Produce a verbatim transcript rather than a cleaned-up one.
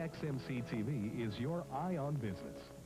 X M C T V is your eye on business.